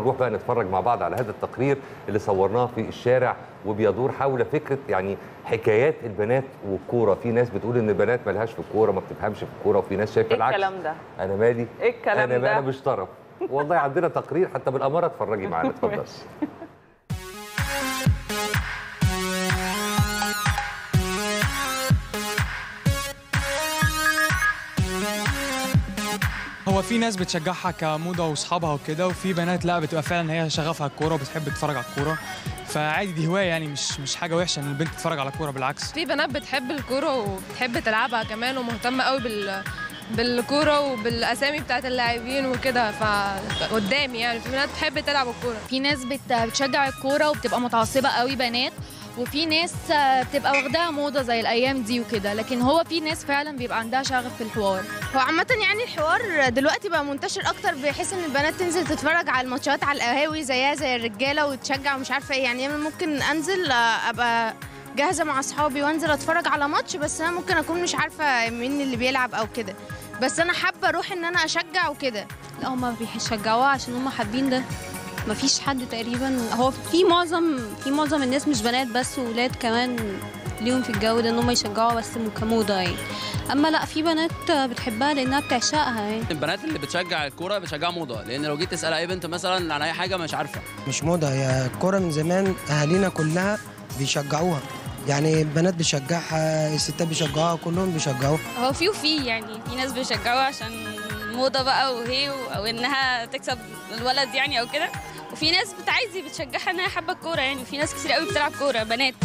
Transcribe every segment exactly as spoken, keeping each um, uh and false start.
نروح بقى نتفرج مع بعض على هذا التقرير اللي صورناه في الشارع، وبيدور حول فكره يعني حكايات البنات والكوره. في ناس بتقول ان البنات مالهاش في الكوره، ما بتفهمش في الكوره، وفي ناس شايفه إيه العكس. الكلام ده؟ انا مالي؟ ايه الكلام انا ده؟ انا مش طرف. والله عندنا تقرير حتى بالاماره، اتفرجي معانا اتفضلي. هو في ناس بتشجعها كموضه واصحابها وكده، وفي بنات لا بتبقى فعلا هي شغفها الكوره وبتحب تتفرج على الكوره، فعادي دي هوايه يعني، مش مش حاجه وحشه ان البنت تتفرج على الكوره، بالعكس. في بنات بتحب الكوره وبتحب تلعبها كمان ومهتمه قوي بال بالكوره وبالاسامي بتاعت اللاعبين وكده، فقدامي يعني في بنات بتحب تلعب الكوره. في ناس بتشجع الكوره وبتبقى متعصبه قوي بنات، وفي ناس بتبقى واخداها موضه زي الايام دي وكده، لكن هو في ناس فعلا بيبقى عندها شغف في الحوار. هو عامه يعني الحوار دلوقتي بقى منتشر اكتر، بحيث ان البنات تنزل تتفرج على الماتشات على القهاوي زيها زي الرجاله وتشجع ومش عارفه ايه. يعني انا ممكن انزل ابقى جاهزه مع اصحابي وانزل اتفرج على ماتش، بس انا ممكن اكون مش عارفه مين اللي بيلعب او كده، بس انا حابه اروح ان انا اشجع وكده. لا هما بيشجعوها عشان هما حابين ده، مفيش حد تقريبا، هو في معظم في معظم الناس مش بنات بس، وولاد كمان ليهم في الجو ده ان هم يشجعوها بس كموضه يعني. اما لا في بنات بتحبها لانها بتعشقها يعني. البنات اللي بتشجع الكوره بتشجع موضه، لان لو جيت تسال اي بنت مثلا عن اي حاجه مش عارفه. مش موضه، هي الكوره من زمان اهالينا كلها بيشجعوها، يعني البنات بيشجعها، الستات بيشجعوها، كلهم بيشجعوها. هو في وفي يعني في ناس بيشجعوها عشان موضه بقى وهي او انها تكسب الولد يعني او كده، وفي ناس بتعايزي بتشجعها انها حابه الكوره يعني، وفي ناس كتير قوي بتلعب كوره بنات.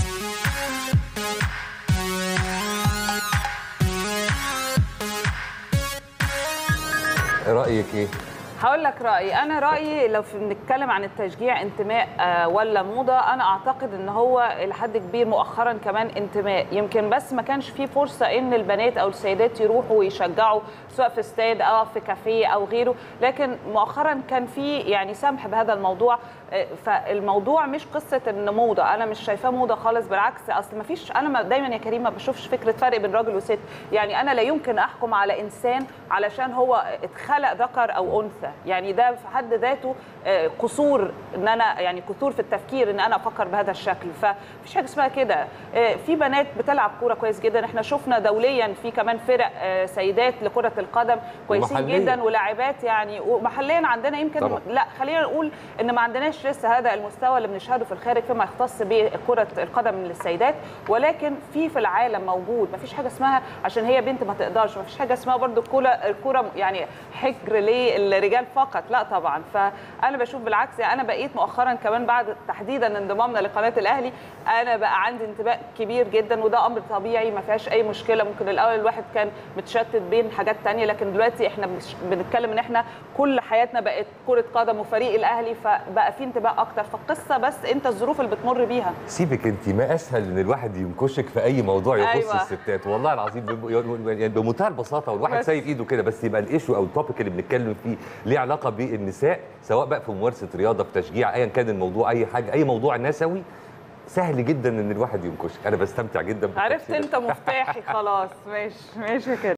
رايك ايه؟ هقول لك رايي. انا رايي لو بنتكلم عن التشجيع انتماء آه ولا موضه، انا اعتقد ان هو لحد كبير مؤخرا كمان انتماء، يمكن بس ما كانش فيه فرصه ان البنات او السيدات يروحوا ويشجعوا سواء في استاد او في كافيه او غيره، لكن مؤخرا كان في يعني سمح بهذا الموضوع. آه فالموضوع مش قصه ان موضه، انا مش شايفاه موضه خالص، بالعكس. اصل ما فيش، انا دايما يا كريم ما بشوفش فكره فرق بين راجل وست، يعني انا لا يمكن احكم على انسان علشان هو اتخلق ذكر او انثى، يعني ده في حد ذاته قصور، ان انا يعني قصور في التفكير ان انا افكر بهذا الشكل. فمفيش حاجه اسمها كده. في بنات بتلعب كوره كويس جدا، احنا شفنا دوليا في كمان فرق سيدات لكره القدم كويسين ومحلية. جدا ولاعبات يعني، ومحليا عندنا يمكن طبعا. لا خلينا نقول ان ما عندناش لسه هذا المستوى اللي بنشهده في الخارج فيما يختص بكره القدم للسيدات، ولكن في في العالم موجود. مفيش حاجه اسمها عشان هي بنت ما تقدرش، مفيش حاجه اسمها برضو الكوره الكوره يعني حجر للرجال فقط، لا طبعا. فانا بشوف بالعكس، يعني انا بقيت مؤخرا كمان بعد تحديدا انضمامنا لقناه الاهلي، انا بقى عندي انتماء كبير جدا، وده امر طبيعي ما فيهاش اي مشكله. ممكن الاول الواحد كان متشتت بين حاجات ثانيه، لكن دلوقتي احنا بنتكلم ان احنا كل حياتنا بقت كره قدم وفريق الاهلي، فبقى في انتماء اكتر. فالقصه بس انت الظروف اللي بتمر بيها. سيبك انت، ما اسهل ان الواحد ينكشك في اي موضوع يخص أيوة. الستات، والله العظيم بمنتهى البساطه، والواحد سايب ايده كده، بس يبقى الايشو او التوبيك اللي بنتكلم فيه ليه علاقه بالنساء، سواء بقى في ممارسه رياضه، في تشجيع، ايا كان الموضوع، اي حاجه، اي موضوع نسوي، سهل جدا ان الواحد ينكشك. انا بستمتع جدا. عرفت انت مفتاحي خلاص. ماشي ماشي كده.